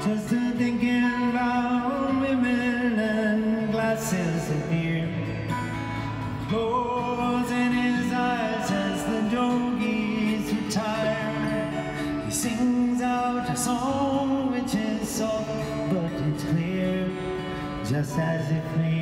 just to thinking about women and glasses of beer. Closing his eyes as the joggies retire, he sings out a song which is soft but it's clear, just as if we